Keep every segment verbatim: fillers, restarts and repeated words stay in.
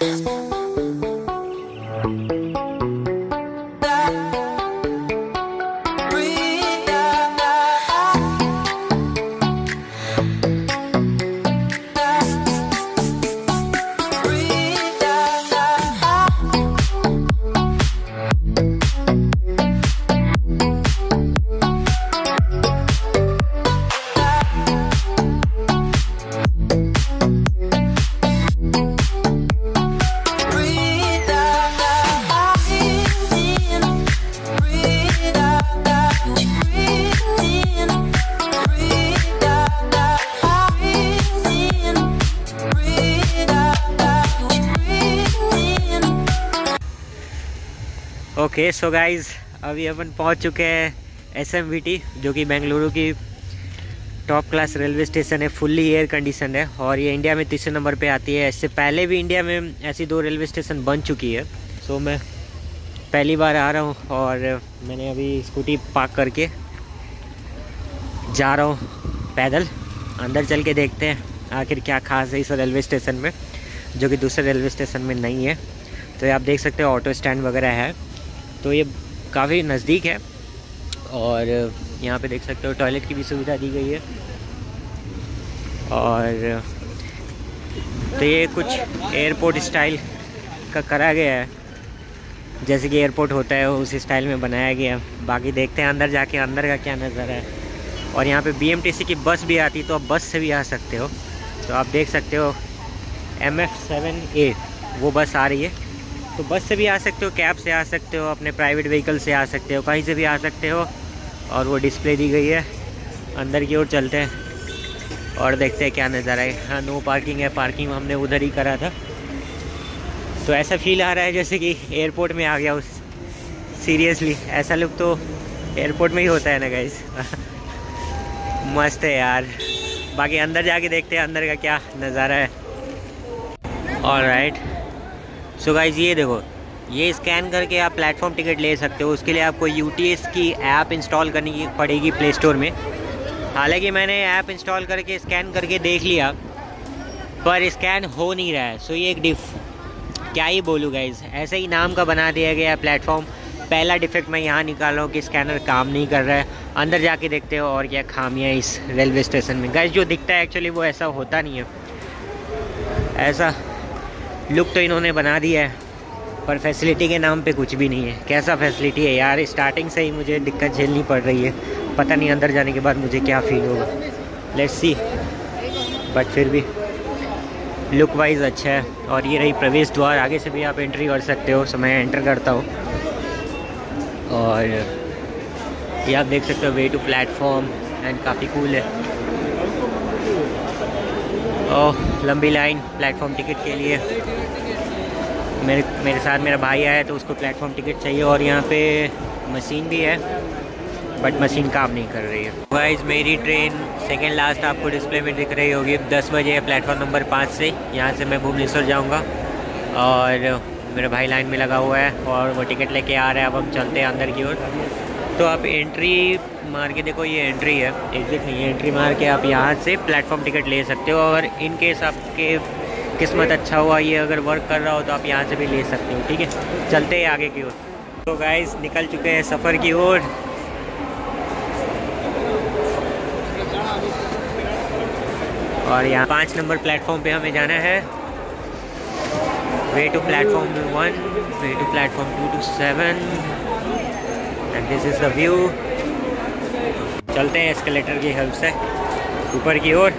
Okay so guys अभी अपन पहुंच चुके हैं एस एम वी टी, जो कि बेंगलुरु की टॉप क्लास रेलवे स्टेशन है, फुल्ली एयर कंडीशन है और ये इंडिया में तीसरे नंबर पे आती है। इससे पहले भी इंडिया में ऐसी दो रेलवे स्टेशन बन चुकी है। सो मैं पहली बार आ रहा हूँ और मैंने अभी स्कूटी पार्क करके जा रहा हूँ पैदल। अंदर चल के देखते हैं आखिर क्या खास है इस रेलवे स्टेशन में, जो कि दूसरे रेलवे स्टेशन में नहीं है। तो ये आप देख सकते हो ऑटो स्टैंड वगैरह है, तो ये काफ़ी नज़दीक है। और यहाँ पे देख सकते हो टॉयलेट की भी सुविधा दी गई है। और तो ये कुछ एयरपोर्ट स्टाइल का करा गया है, जैसे कि एयरपोर्ट होता है उस स्टाइल में बनाया गया है। बाकी देखते हैं अंदर जाके अंदर का क्या नज़ारा है। और यहाँ पे बी एम टी सी की बस भी आती, तो आप बस से भी आ सकते हो। तो आप देख सकते हो एम एफ सेवन ए वो बस आ रही है, तो बस से भी आ सकते हो, कैब से आ सकते हो, अपने प्राइवेट व्हीकल से आ सकते हो, कहीं से भी आ सकते हो। और वो डिस्प्ले दी गई है। अंदर की ओर चलते हैं और देखते हैं क्या नज़ारा है। हाँ, नो पार्किंग है, पार्किंग हमने उधर ही करा था। तो ऐसा फील आ रहा है जैसे कि एयरपोर्ट में आ गया उस सीरियसली ऐसा लुक तो एयरपोर्ट में ही होता है ना गाइस। मस्त है यार। बाकी अंदर जाके देखते हैं अंदर का क्या नज़ारा है। ऑलराइट सो गाइस, ये देखो, ये स्कैन करके आप प्लेटफॉर्म टिकट ले सकते हो। उसके लिए आपको यू टी एस की ऐप इंस्टॉल करनी की पड़ेगी प्ले स्टोर में। हालांकि मैंने ऐप इंस्टॉल करके स्कैन करके देख लिया, पर स्कैन हो नहीं रहा है। सो ये एक डिफ क्या ही बोलूँ गाइस, ऐसे ही नाम का बना दिया गया है प्लेटफॉर्म। पहला डिफेक्ट मैं यहाँ निकाल रहा हूँ कि स्कैनर काम नहीं कर रहा है। अंदर जाके देखते हो और क्या खामियाँ इस रेलवे स्टेशन में। गाइस जो दिखता है एक्चुअली वो ऐसा होता नहीं है। ऐसा लुक तो इन्होंने बना दिया है, पर फैसिलिटी के नाम पे कुछ भी नहीं है। कैसा फैसिलिटी है यार, स्टार्टिंग से ही मुझे दिक्कत झेलनी पड़ रही है। पता नहीं अंदर जाने के बाद मुझे क्या फील होगा, लेट्स सी। बट फिर भी लुक वाइज अच्छा है। और ये रही प्रवेश द्वार, आगे से भी आप एंट्री कर सकते हो। सो मैं एंटर करता हूँ और ये आप देख सकते हो वे टू प्लेटफॉर्म एंड काफ़ी कूल है। ओह, लंबी लाइन प्लेटफॉर्म टिकट के लिए। मेरे मेरे साथ मेरा भाई आया तो उसको प्लेटफॉर्म टिकट चाहिए। और यहाँ पे मशीन भी है, बट मशीन काम नहीं कर रही है। गाइस मेरी ट्रेन सेकेंड लास्ट आपको डिस्प्ले में दिख रही होगी। दस बजे है प्लेटफॉर्म नंबर पाँच से। यहाँ से मैं भुवनेश्वर जाऊँगा और मेरा भाई लाइन में लगा हुआ है और वो टिकट लेके आ रहा है। अब हम चलते हैं अंदर की ओर। तो आप एंट्री मार के देखो, ये एंट्री है, एग्जिट नहीं है। एंट्री मार के आप यहाँ से प्लेटफॉर्म टिकट ले सकते हो। और इन केस आपके किस्मत अच्छा हुआ, ये अगर वर्क कर रहा हो, तो आप यहाँ से भी ले सकते हो। ठीक है, चलते हैं आगे की ओर। तो गाइस निकल चुके हैं सफ़र की ओर। और यहाँ पाँच नंबर प्लेटफॉर्म पे हमें जाना है। Way to platform one, way to platform two two seven and this is the view. चलते हैं एस्केलेटर की हेल्प से ऊपर की ओर।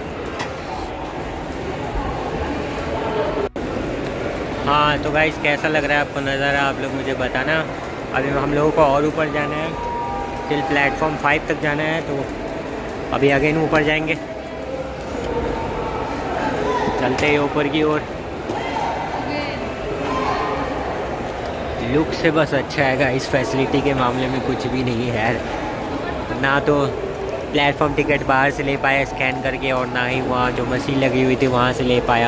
हाँ तो गाइस कैसा लग रहा है आपको नज़ारा, आप लोग मुझे बताना। अभी हम लोगों को और ऊपर जाना है, टिल प्लेटफॉर्म फाइव तक जाना है। तो अभी अगेन ऊपर जाएंगे, चलते हैं ऊपर की ओर। लुक से बस अच्छा है, इस फैसिलिटी के मामले में कुछ भी नहीं है यार। ना तो प्लेटफॉर्म टिकट बाहर से ले पाया स्कैन करके, और ना ही वहाँ जो मशीन लगी हुई थी वहाँ से ले पाया।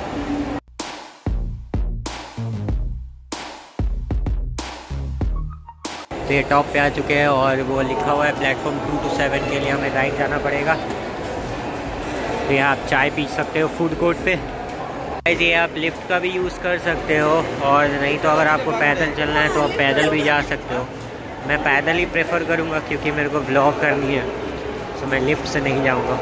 तो ये टॉप पे आ चुके हैं और वो लिखा हुआ है प्लेटफॉर्म टू टू सेवन के लिए हमें राइट जाना पड़ेगा। तो यहाँ आप चाय पी सकते हो फूड कोर्ट पे। ये आप लिफ्ट का भी यूज़ कर सकते हो, और नहीं तो अगर आपको पैदल चलना है तो आप पैदल भी जा सकते हो। मैं पैदल ही प्रेफर करूँगा क्योंकि मेरे को ब्लॉग करनी है, तो मैं लिफ्ट से नहीं जाऊँगा।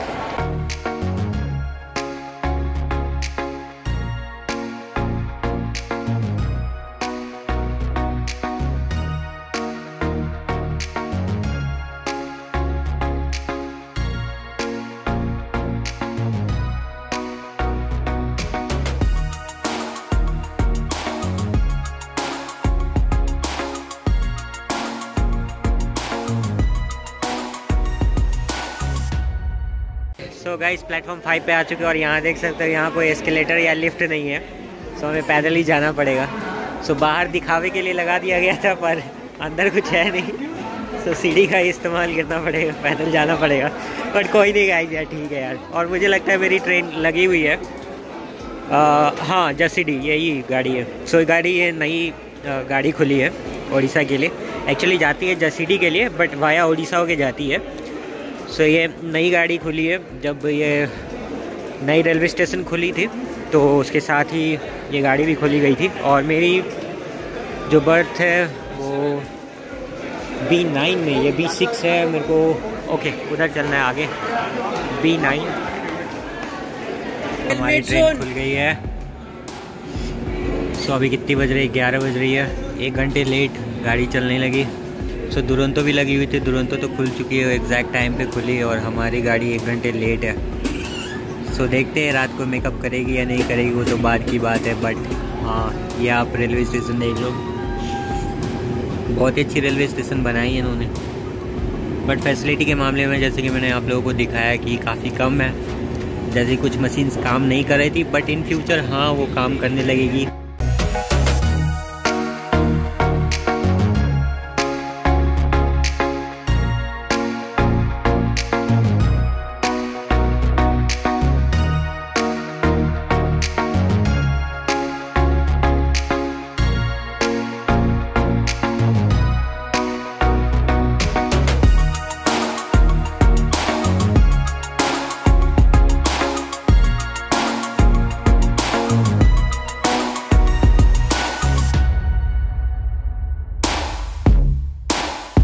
सो गाइस प्लेटफॉर्म फाइव पे आ चुके हैं और यहाँ देख सकते हो यहाँ कोई एस्केलेटर या लिफ्ट नहीं है, सो so, हमें पैदल ही जाना पड़ेगा। सो so, बाहर दिखावे के लिए लगा दिया गया था पर अंदर कुछ है नहीं, सो so, सीढ़ी का इस्तेमाल करना पड़ेगा, पैदल जाना पड़ेगा। बट कोई नहीं गाइस यार, ठीक है यार। और मुझे लगता है मेरी ट्रेन लगी हुई है, आ, हाँ जसीडी यही गाड़ी है। सो so, गाड़ी ये नई गाड़ी खुली है उड़ीसा के लिए, एक्चुअली जाती है जसीडी के लिए बट वाया उड़ीसा होके जाती है। सो so, ये नई गाड़ी खुली है, जब ये नई रेलवे स्टेशन खुली थी तो उसके साथ ही ये गाड़ी भी खोली गई थी। और मेरी जो बर्थ है वो बी नाइन में, ये बी सिक्स है मेरे को। ओके उधर चलना है आगे, बी नाइन। हमारी ट्रेन खुल गई है। सो so, अभी कितनी बज रही है? ग्यारह बज रही है, एक घंटे लेट गाड़ी चलने लगी। सो so, दुरंतो भी लगी हुई थी, दुरंतो तो खुल चुकी है, एग्जैक्ट टाइम पे खुली है और हमारी गाड़ी एक घंटे लेट है। सो so, देखते हैं रात को मेकअप करेगी या नहीं करेगी, वो तो बाद की बात है। बट हाँ ये आप रेलवे स्टेशन देख लो, बहुत ही अच्छी रेलवे स्टेशन बनाई है इन्होंने। बट फैसिलिटी के मामले में जैसे कि मैंने आप लोगों को दिखाया कि काफ़ी कम है, जैसे कुछ मशीन्स काम नहीं कर रही थी, बट इन फ्यूचर हाँ वो काम करने लगेगी।